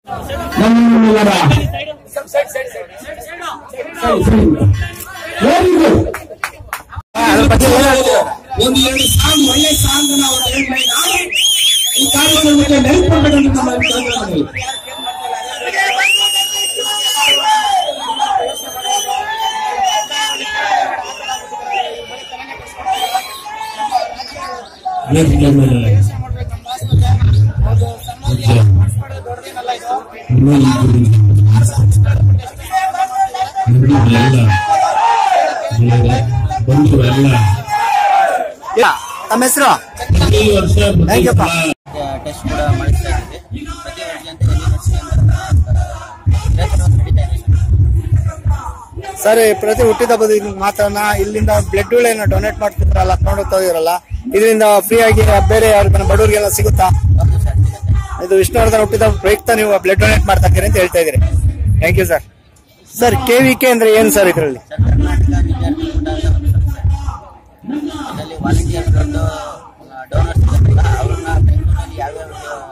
ನಮ್ಮೆಲ್ಲರ ಒಂದು ಎರಡು ಸಾಂಗ್ ಒಳ್ಳೆ ಸಾಂಗ್ ನಾವು ಈ ಕಾರ್ಯಕ್ರಮಕ್ಕೆ ನೆನಪಿಟ್ಟಂತ ತಮ್ಮ ಹೆಸರು ಟೆಸ್ಟ್ ಕೂಡ ಮಾಡಿಸ್ತಾ ಇದ್ದೀವಿ. ಪ್ರತಿ ಸರ್, ಪ್ರತಿ ಹುಟ್ಟಿದ ಹಬ್ಬದ ಮಾತ್ರನ ಇಲ್ಲಿಂದ ಬ್ಲಡ್ ಗಳನ್ನ ಡೊನೇಟ್ ಮಾಡ್ತಿದ್ರಲ್ಲ, ನೋಡ್ತಾ ಇರಲ್ಲ, ಇದರಿಂದ ಫ್ರೀ ಆಗಿ ಬೇರೆ ಯಾರಿಗಾನ ಬಡವರಿಗೆಲ್ಲ ಸಿಗುತ್ತಾ? ಇದು ವಿಷ್ಣುವರ್ಧನ್ ಹುಟ್ಟಿದ ಪ್ರಯುಕ್ತ ನೀವು ಬ್ಲಡ್ ಡೊನೇಟ್ ಮಾಡ್ತಾ ಇದ್ದೀರಿ ಅಂತ ಹೇಳ್ತಾ ಇದ್ದೀರಿ. Thank you sir. Sir, KVK ಅಂದ್ರೆ ಏನು ಸರ್? ಇದರಲ್ಲಿ ವಾಲಂಟಿಯರ್ಸ್ ಡೋನರ್ಸ್ ಅವ್ರನ್ನ ಬೆಂಗಳೂರಲ್ಲಿ ಯಾವ್ಯಾವ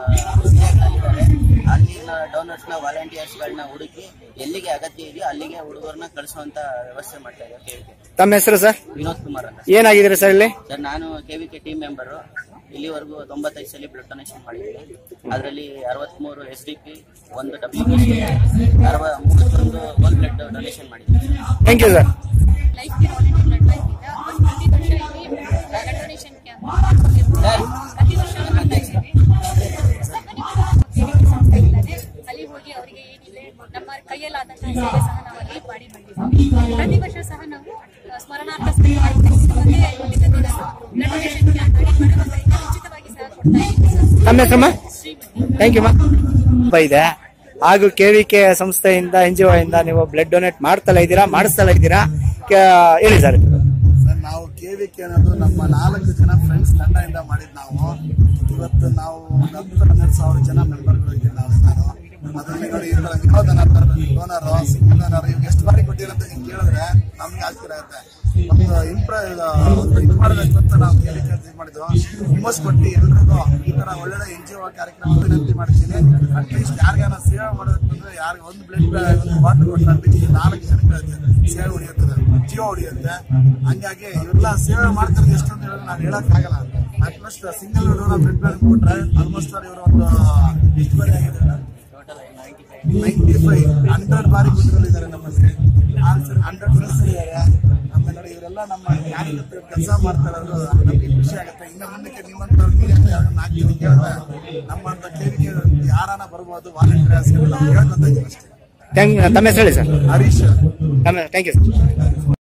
ಅಲ್ಲಿನ ಡೋನರ್ಸ್ನ ವಾಲಂಟಿಯರ್ಸ್ಗಳನ್ನ ಹುಡುಕಿ ಎಲ್ಲಿಗೆ ಅಗತ್ಯ ಇದೆಯೋ ಅಲ್ಲಿಗೆ ಹುಡುಗರನ್ನ ಕಳಿಸುವಂತ ವ್ಯವಸ್ಥೆ ಮಾಡ್ತಾ ಇದ್ದಾರೆ. ತಮ್ಮ ಹೆಸರು ಸರ್? ವಿನೋದ್ ಕುಮಾರ್ ಅಂತ. ಏನಾಗಿದ್ದೀರಿ ಸರ್ ಇಲ್ಲಿ? ಸರ್, ನಾನು KVK ಟೀಮ್ ಮೆಂಬರು. ಇಲ್ಲಿವರೆಗೂ 95 ಸಲ ಬ್ಲಡ್ ಡೊನೇಷನ್ ಮಾಡಿದ್ದೀನಿ. ಅದರಲ್ಲಿ 63 SDP, 1 WBC, 31 1 ಬ್ಲಡ್ ಡೊನೇಷನ್ ಮಾಡಿದ್ದೀನಿ. Thank you sir. ಅಲ್ಲಿ ಹೋಗಿ ಅವರಿಗೆ ಏನಿದೆ ನಮ್ಮ ಕೈಯಲ್ಲಾದಂತಹ ಸೇವೆ ಸಹ ನಾವು ಅಲ್ಲಿ ಮಾಡಿ ಬಂದಿದ್ದೀವಿ. ಪ್ರತಿ ವರ್ಷ ಸಹ ನಾವು ಸ್ಮರಣಾರ್ಥ ಉಚಿತವಾಗಿ ಸಹ ಕೊಡ್ತಾ ಇದ್ದೀವಿ. ತಮ್ಮ ಹೆಸರಮ್ಮ? ಥ್ಯಾಂಕ್ ಯು ಮಾ. ಇದೆ ಹಾಗೂ KVK ಸಂಸ್ಥೆಯಿಂದ NGO ಇಂದ ನೀವು ಬ್ಲಡ್ ಡೊನೇಟ್ ಮಾಡ್ತಲೇ ಇದ್ದೀರಾ, ಮಾಡಿಸ್ತಲೇ ಇದ್ದೀರಾ? ಹೇಳಿ ಸರ್. ನಾವು KVK ಅನ್ನೋದು ನಮ್ಮ 4 ಜನ ಫ್ರೆಂಡ್ಸ್ ತಂಡದಿಂದ ಮಾಡಿದ್. ನಾವು ಇವತ್ತು ನಾವು 12,000 ಜನ ಮೆಂಬರ್ಗಳು ಇದ್ದೀವಿ. ಅದರಲ್ಲಿ ನೋಡಿ, ಈ ತರ ವಿನೋದನ ಡೋನರ್, ಸಿಂಗಲ್ ಡೋನರ್ ಇವ್ಗೆ ಎಷ್ಟು ಬಾರಿ ಕೊಟ್ಟಿರಂತ ಕೇಳಿದ್ರೆ ನಮ್ಗೆ ಆಗ್ತಿರತ್ತೆ. ಒಂದು ಇದು ಮಾಡಬೇಕು ಅಂತ ನಾವು KVK ಇದು ಮಾಡಿದ್ವು. ಹುಮ್ಮಸ್ ಕೊಟ್ಟು ಎಲ್ರಿಗೂ ಈ ತರ ಒಳ್ಳೆ NGO ಕಾರ್ಯಕ್ರಮ ವಿನಂತಿ ಮಾಡ್ತೀನಿ. ಅಟ್ಲೀಸ್ಟ್ ಯಾರಿಗಾನ ಸೇವೆ ಮಾಡಬೇಕಂದ್ರೆ ಯಾರಿಗೆ ಒಂದು ಬ್ಲಡ್ ಒಂದು ಬಾಟಲ್ ಕೊಟ್ಟರೆ 4 ಜನಕ್ಕೆ ಸೇವೆ ಉಳಿಯುತ್ತದೆ, ಜೀವ ಉಳಿಯುತ್ತೆ. ಹಂಗಾಗಿ ಇವೆಲ್ಲ ಸೇವೆ ಮಾಡ್ತಾರೆ. ಎಷ್ಟು ಅಂತ ಹೇಳಿದ್ರೆ ನಾನು ಹೇಳಕ್ಕಾಗಲ್ಲ. At least single donor blood bank ಕೊಟ್ರೆ ಆಲ್ಮೋಸ್ಟ್ ಇವರು ಒಂದು ಎಷ್ಟು ಬಾರಿ ಆಗಿದೆ? 95 100 ಬಾರಿ ಕೊಟ್ಟಿದ್ದಾರೆ ನಮ್ಮಲ್ಲಿ. 100 ಪ್ಲಸ್ ಇದ್ದಾರೆ. ಆಮೇಲೆ ನೋಡಿ, ಇವರೆಲ್ಲ ನಮ್ಮ ಕಾರ್ಯಕರ್ತರು ಕೆಲಸ ಮಾಡ್ತಾರೆ. ನಮ್ಗೆ ಖುಷಿ ಆಗುತ್ತೆ. ಇನ್ನು ಮುಂದಕ್ಕೆ ನಿಮ್ಮಂತವ್ರು ಕೇಳಿದ್ರೆ ನಮ್ಮಂತ KVK ಯಾರಾನ ಬರ್ಬೋದು, ವಾಲಂಟಿಯರ್ಸ್ ಹೇಳ್ಕೊಂತ ಇದ್ದೀವಿ ಅಷ್ಟೇ. ತಮ್ಮ ಹೆಸರು ಹೇಳಿ sir? Harish. Thank you sir.